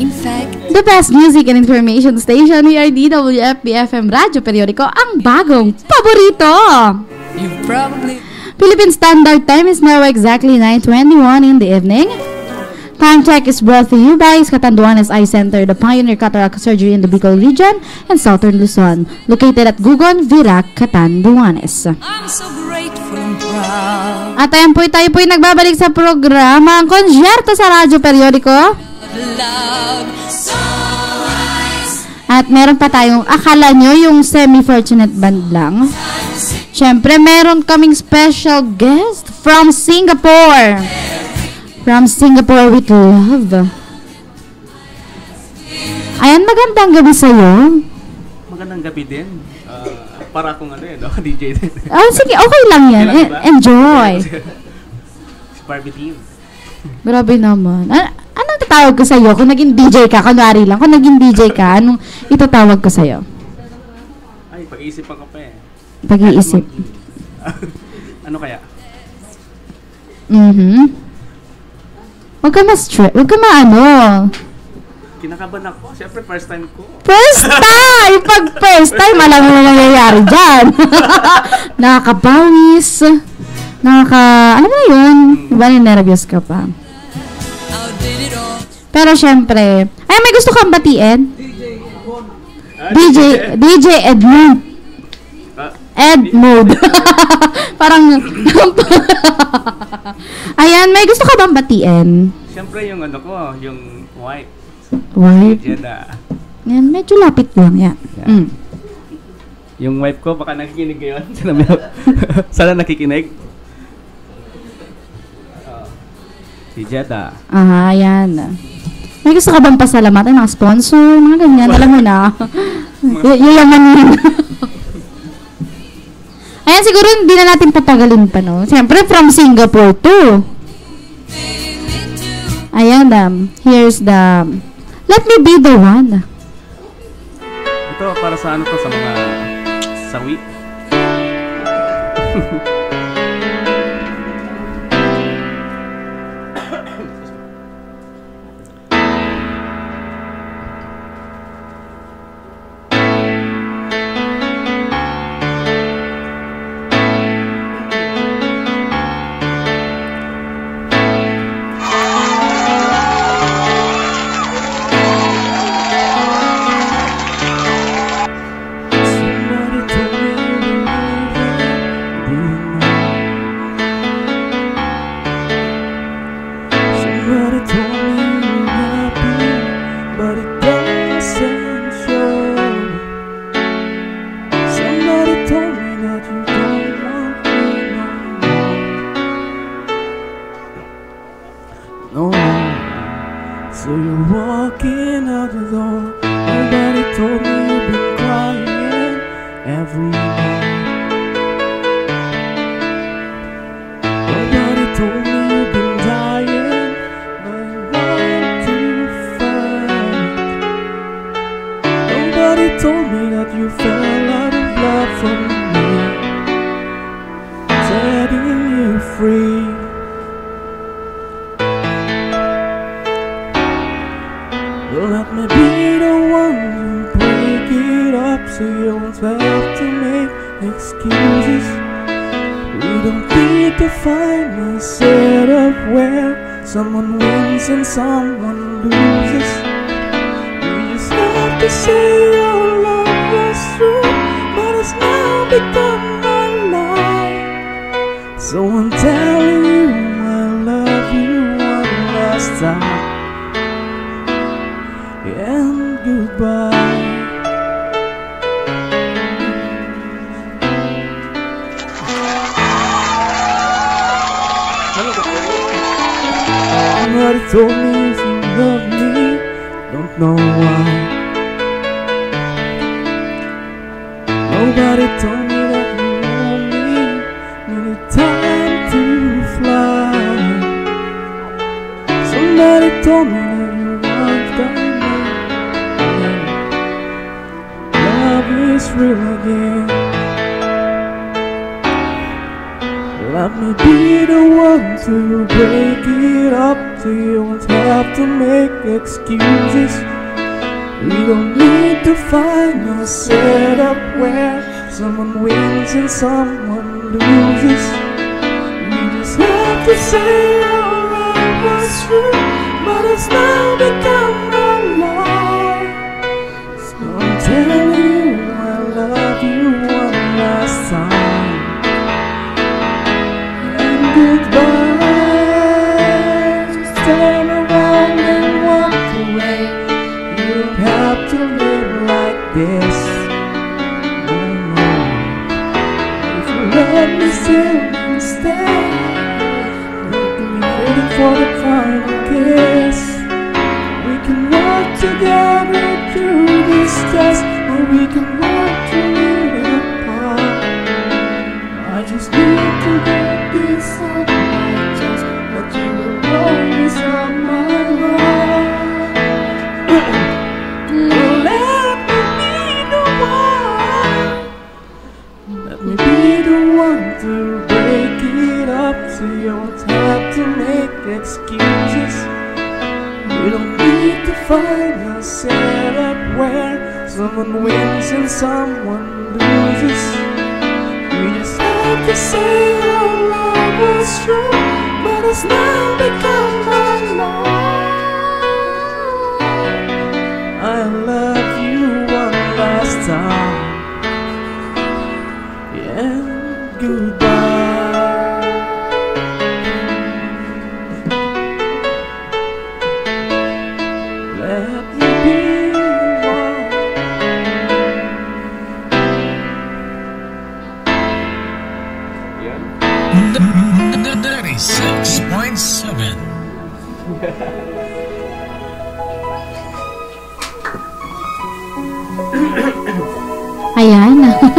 The best music and information station here, DWFB-FM Radio Periodico, ang bagong paborito. Philippine Standard Time is now exactly 9:21 in the evening. Time check is brought to you by Catanduanes Eye Center, the pioneer cataract surgery in the Bicol region and Southern Luzon, located at Gugon, Virac, Catanduanes. I'm so grateful and proud. At ayan po, tayo po'y nagbabalik sa programa ang konsyerto sa Radyo Periodico. At meron pa tayong, akala nyo yung semi-fortunate band lang. Siyempre, meron kaming special guest from Singapore. From Singapore with love. Ayan, magandang gabi sa'yo. Magandang gabi din. Para akong DJ din. Oh, sige, okay lang yan. Enjoy. Si Barbie Team. Grabe naman. Anong tatawag ko sa'yo? Kung naging DJ ka, kunwari lang. Kung naging DJ ka, anong itatawag ko sa'yo? Ay, pag-iisipan ka pa eh. Pag-iisip. Ano kaya? Huwag ka ma-stress. Huwag ka Kinakabahan ako. Siyempre, first time ko. First time! Pag first time, alam mo na nangyayari dyan. Nakakabawis. Ano mo yun? Diba nervous ka pa? Pero syempre, ay may gusto kang batiin? DJ Edmund. Edmund. Parang ayan, may gusto ka bang batiin? Syempre yung yung white. White? Yan, medyo lapit lang yan. Yeah. Yung wife ko, baka nakikinig ngayon. Sana nakikinig. Si Jeddah. Yan. May gusto ka bang pasalamatan ng sponsor? Mga ganyan, alam mo na. Yayaman yun. Ayan, siguro hindi na natin patagalin pa, no? Siyempre, from Singapore to. Ayan, here's the Let Me Be The One. Ito, para sa to? Sa mga sawi. Let me be the one to break it up so you won't have to make excuses. We don't need to find a setup where someone wins and someone loses. We just have to say our love was true, but it's now become a lie. So I'm telling you I love you one last time. And goodbye. Just turn around and walk away. You don't have to live like this. No, no. If you love me still, then stay. We can be waiting for the final kiss. We can walk together through this test, or we can walk through it apart. I just need to get this off my chest, but you will always have my heart. Let me be the one. Let me be the one to break it up, so you won't have to make excuses. We don't need to find a setup where someone wins and someone loses. We just have to say our love was true, but it's now become a lie. I love you one last time. Yeah, goodbye. Let me be the one. Yun. 96.7. Ayan.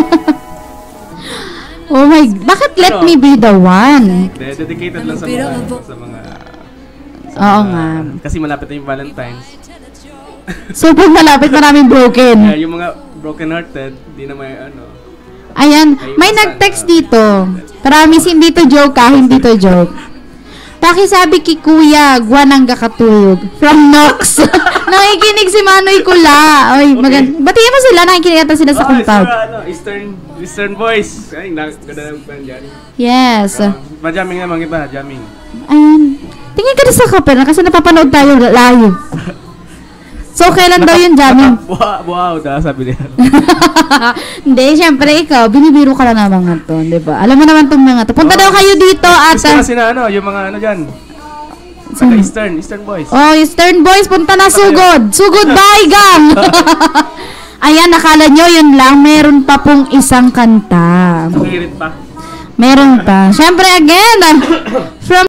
Oh my, bakit let me be the one? Dedicated lang sa mga Oo nga. kasi malapit na yung Valentine's. Super malapit, maraming broken. Kaya yung mga broken hearted, di na may ano. Ayan, may nag-text dito. Promise, hindi to joke hindi to joke. Pakisabi kay Kuya, guwanang kakatulog. From Nox. Nakikinig si Manoy Kula. Oy, batiin mo sila, nakikinig ata sila sa Kumpab. Eastern Boys. Ay, ganda ng band dyan. Yes. Ma-jamming naman kita, jamming. Ayun. Tingin ka na sa kapera kasi napapanood tayo live. So, kailan daw yung jamming? Wow, sabi nila. Hindi, syempre ikaw, binibiro ka lang ng mga to, di ba? Alam mo naman itong mga to. Punta daw kayo dito at... Gusto kasi na ano, yung mga ano dyan. Eastern Boys. Oh, Eastern Boys, punta na sugod. Sugod, bye, gang! Ayan, nakala nyo, yun lang. Meron pa pong isang kanta. Hirit pa. Meron pa. Syempre, again, from